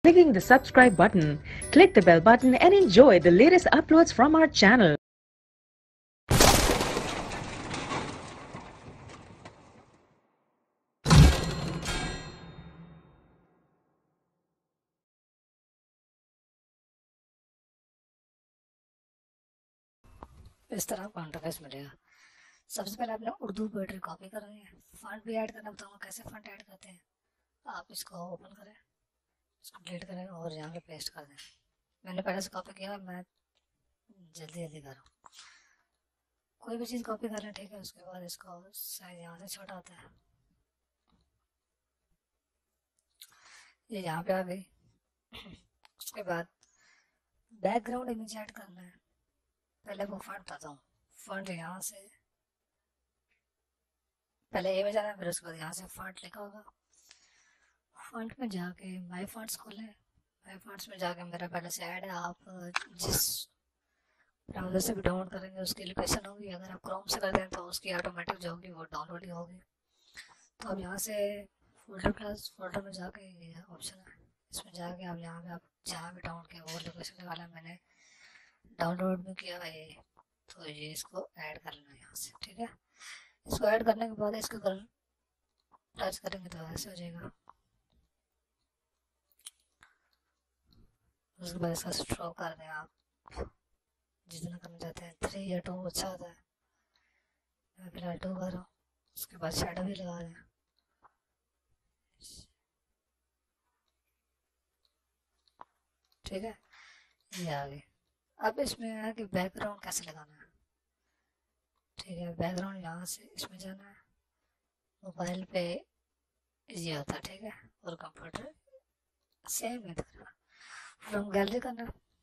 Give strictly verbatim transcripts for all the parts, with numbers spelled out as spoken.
clicking the subscribe button. Click the bell button and enjoy the latest uploads from our channel. इस तरह आपको interface मिलेगा। सबसे पहले आपने उर्दू पोएट्री कॉपी करनी है। फॉन्ट भी ऐड करना बताऊंगा कैसे फॉन्ट ऐड करते हैं। आप इसको ओपन करें, इसको डिलीट करें और यहाँ पे पेस्ट कर दें। मैंने पहले से कॉपी किया, मैं जल्दी जल्दी कर रहा हूँ। कोई भी चीज़ कॉपी कर लें, ठीक है। उसके बाद इसको साइज यहाँ से छोटा होता है, ये यहाँ पे आ गई। उसके बाद बैकग्राउंड इमेज ऐड करना है। पहले वो फॉन्ट बताता हूँ। फॉन्ट यहाँ से पहले इमेज आना है, फिर उसके बाद यहाँ से फॉन्ट लिखा होगा। फॉन्ट में जाके माय फॉन्ट्स खोलें। माय फॉन्ट्स में जाके मेरा पहले से ऐड है। आप जिस ब्राउज़र से भी डाउनलोड करेंगे उसकी लोकेशन होगी। अगर आप क्रोम से करते हैं तो उसकी ऑटोमेटिक जो होगी वो डाउनलोड ही होगी। तो अब यहाँ से फोल्डर प्लस फोल्डर में जाके ये ऑप्शन है, इसमें जाके आप यहाँ पे आप जहाँ भी डाउनलोड किया वो लोकेशन वाला मैंने डाउनलोड में किया है ये, तो ये इसको ऐड कर लेना यहाँ से, ठीक है। इसको ऐड करने के बाद इसके ऊपर टच करेंगे तो ऐसे हो जाएगा। उसके बाद इसका स्ट्रोक कर दें आप जितना करना चाहते हैं। थ्री या टू अच्छा होता है, मैं फिलहाल टू कर रहा हूँ। उसके बाद शेडो भी लगा दें, ठीक है। ये आ गई। अब इसमें है कि बैकग्राउंड कैसे लगाना है, ठीक है। बैकग्राउंड यहाँ से इसमें जाना है। मोबाइल पे ये होता है, ठीक है, और कंप्यूटर सेम है। फ्रॉम गैलरी करना,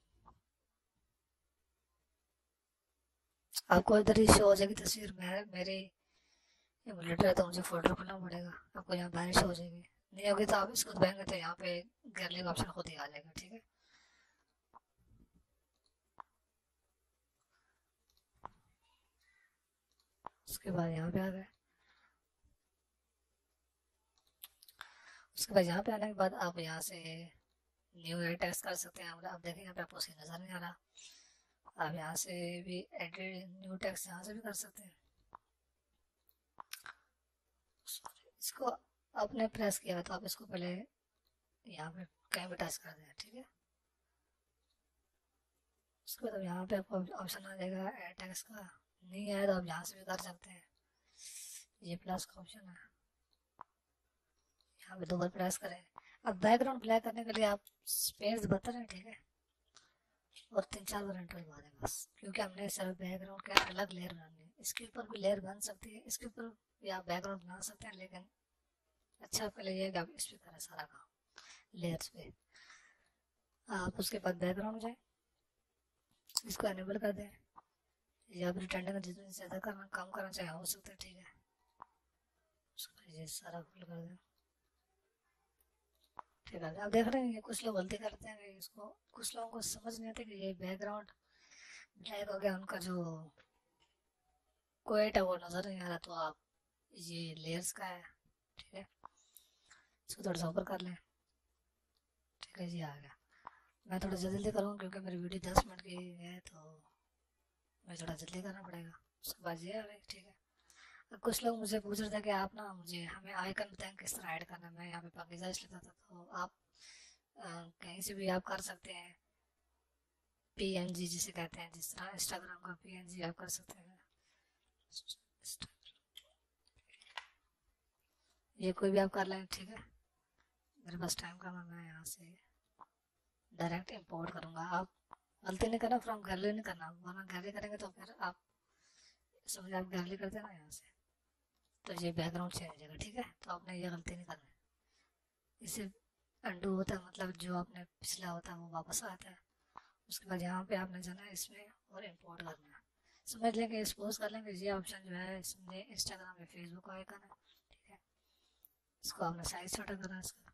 आपको इधर ही शो हो जाएगी तस्वीर। मैं मेरी एमुलेटर है तो मुझे फोल्डर खोलना पड़ेगा। आपको यहाँ बाहर शो हो जाएगी, नहीं होगी तो आप इसको दबाएंगे तो यहाँ पे गैलरी का ऑप्शन खुद ही आ जाएगा, ठीक है। उसके बाद यहाँ पे आ गए। उसके बाद यहाँ पे आने के बाद आप यहाँ से न्यू एड टेक्स्ट कर सकते हैं। आप देखें यहाँ पे आपको सही नज़र नहीं आ रहा। आप यहाँ से भी एडिट न्यू टेक्स्ट यहाँ से भी कर सकते हैं। इसको आपने प्रेस किया तो आप इसको पहले यहाँ पे कहीं भी टच कर दें, ठीक है। उसके बाद यहाँ पे आपको ऑप्शन आ जाएगा एड टेक्स्ट का। नहीं आया तो आप यहाँ से भी कर सकते हैं। ये प्लस का ऑप्शन है, यहाँ पे दो बार प्रेस करें। अब बैकग्राउंड ब्लैक करने के लिए आप स्पेस दबाते रहें, ठीक है, और तीन चार बार एंटर दबा दें बस, क्योंकि हमने सिर्फ बैकग्राउंड के अलग लेयर बनानी है। इसके ऊपर भी लेयर बन सकती है, इसके ऊपर भी आप बैकग्राउंड बना सकते हैं, लेकिन अच्छा पहले ये कि आप इस पे करें सारा काम लेयर्स पे। आप उसके बाद बैकग्राउंड जाए, इसको एनेबल कर दें, या आप रिटर्न जितनी ज़्यादा करना कम करना चाहे हो सकता है, ठीक है। उसको ये सारा फुल कर दें, ठीक है। आप देख रहे हैं कुछ लोग गलती करते हैं कि इसको, कुछ लोगों को समझ नहीं आता कि ये बैकग्राउंड ब्लैक हो गया, उनका जो कोएट है वो नज़र नहीं आ रहा। तो आप ये लेयर्स का है, ठीक है, इसको थोड़ा सा ऊपर कर लें, ठीक है जी, आ गया। मैं थोड़ा जल्दी जल्दी करूँगा क्योंकि मेरी वीडियो दस मिनट की है, तो मैं थोड़ा जल्दी करना पड़ेगा। उसके बाद ये आ गई, ठीक है। अब कुछ लोग मुझे पूछ रहे थे कि आप ना मुझे हमें आइकन बताएं किस तरह ऐड करना है। मैं यहाँ पे पाकिज़ा लिखा था, तो आप आ, कहीं से भी आप कर सकते हैं। पीएनजी जिसे कहते हैं, जिस तरह इंस्टाग्राम का पीएनजी आप कर सकते हैं। ये कोई भी आप कर लें, ठीक है। मेरे पास टाइम कम है, मैं यहाँ से डायरेक्ट इंपोर्ट करूँगा। आप गलती नहीं करना, फ्रॉम गैलरी नहीं करना, वरना गैलरी करेंगे तो फिर आप समझ आप गैलरी करते हैं ना यहाँ से, तो ये बैकग्राउंड चेंज हो जाएगा, ठीक है। तो आपने ये गलती नहीं करनी। इससे अंडू होता है, मतलब जो आपने पिछला होता है वो वापस आता है। उसके बाद यहाँ पे आपने जाना है इसमें और इंपोर्ट करना है। समझ लेंगे, सपोज कर लेंगे ये ऑप्शन जो है इसमें इंस्टाग्राम या फेसबुक का आइकन है, ठीक है। इसको आपने साइज छोटा करना है इसका।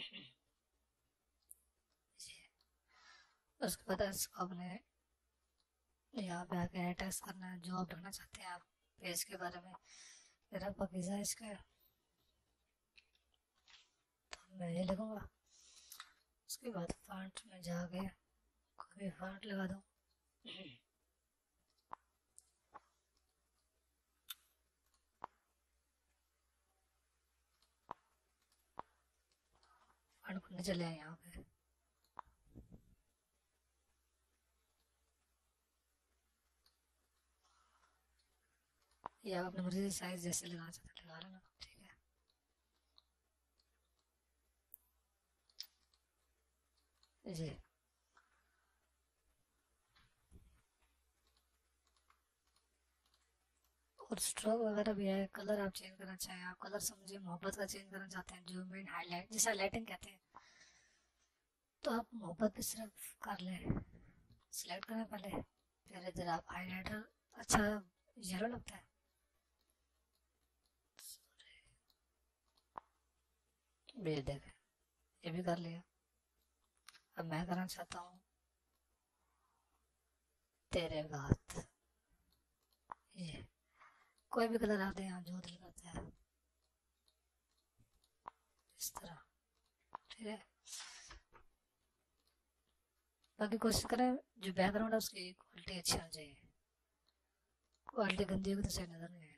उसके बाद इसको आपने यहाँ पे आके टेक्स्ट करना है जो आप लिखना चाहते हैं आप पेज के बारे में। मेरा पाकिज़ा इसका है तो मैं ये लिखूँगा। उसके बाद फॉन्ट में जाके कोई भी फॉन्ट लगा दो। फॉन्ट को नीचे ले आए यहाँ पे, ये आप अपनी मर्जी से साइज जैसे लगाना चाहते हैं लगा लेना, ठीक है। जी और स्ट्रोक वगैरह भी है, कलर आप चेंज करना चाहें, आप कलर समझिए मोहब्बत का चेंज करना चाहते हैं, जो मेन हाईलाइट जिसे हाईलाइटिंग कहते हैं, तो आप मोहब्बत पे सिर्फ कर लें, सिलेक्ट करें पहले, फिर इधर आप हाईलाइटर, अच्छा येलो लगता है, भेज देंगे, ये भी कर लिया। अब मैं करना चाहता हूँ तेरे बात, ये कोई भी कलर आप दें, आप जो दिल करता है इस तरह, ठीक है। बाकी कोशिश करें जो बैकग्राउंड है उसकी क्वालिटी अच्छी होनी चाहिए, क्वालिटी गंदी होगी तो सही नजर नहीं आएगा।